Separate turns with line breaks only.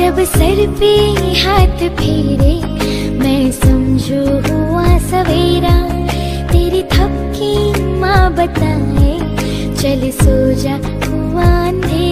जब सर पे हाथ फेरे मैं समझू हुआ सवेरा, तेरी थपकी माँ बताए चल सो जा हुआ अंधेरा।